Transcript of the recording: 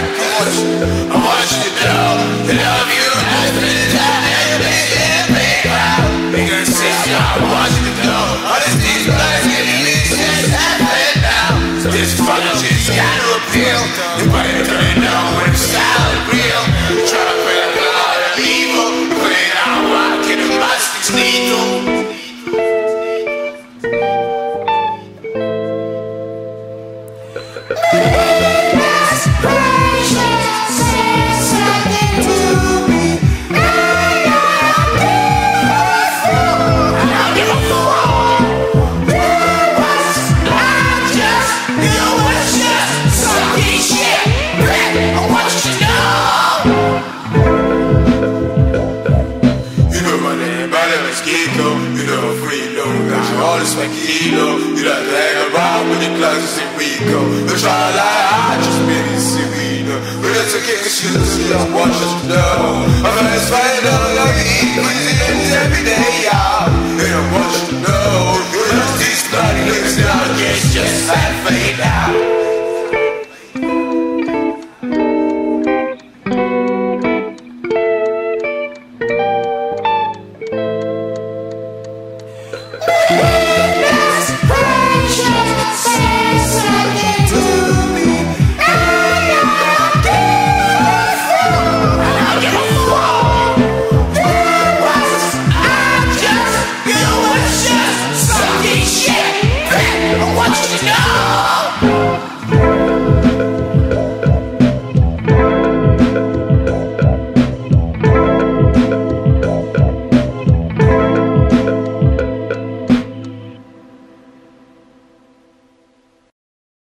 I want you to know that love you has been down and because sister, I want you to know all these guys getting me just happen now. This fucking shit's gotta appeal. You better know when it's solid real. Try to bring a lot of evil, put it on rock and the music's lethal. All this kilo, you like to hang around with your closest in Rico. You try to lie, I just made it sereno. But it's okay, cause you see I want you to know. I'm gonna find out like you eat.